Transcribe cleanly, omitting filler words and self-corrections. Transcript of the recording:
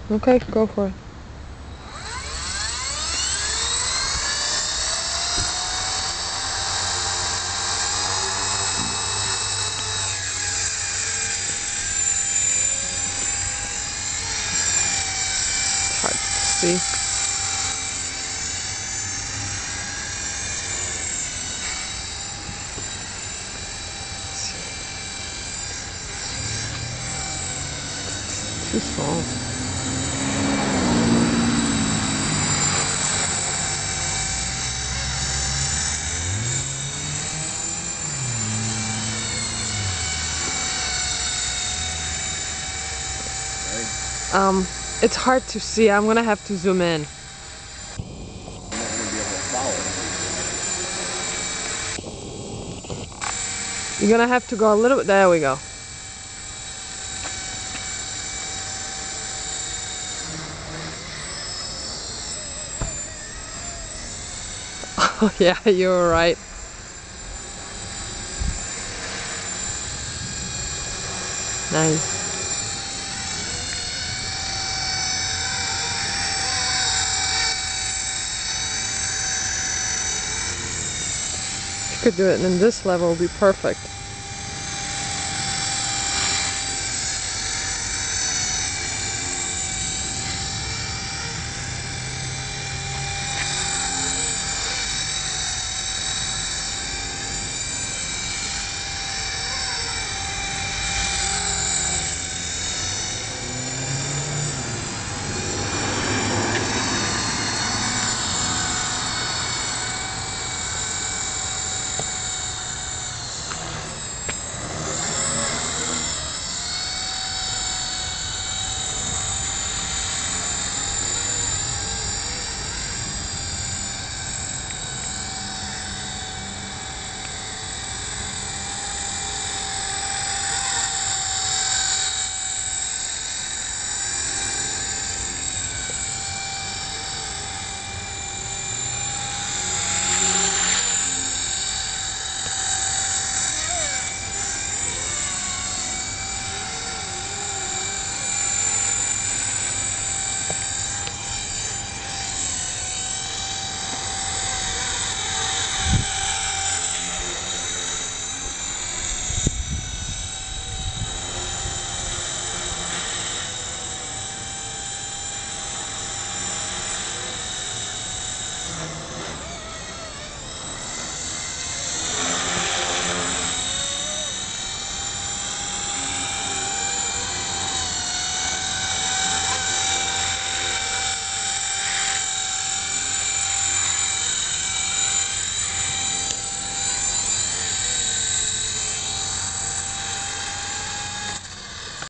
Okay, go for it. It's hard to see. It's too small. It's hard to see. I'm gonna have to zoom in. I'm not gonna be able to follow it. You're gonna have to go a little bit. There we go. Oh yeah, you're right. Nice. If you could do it in this level, it would be perfect.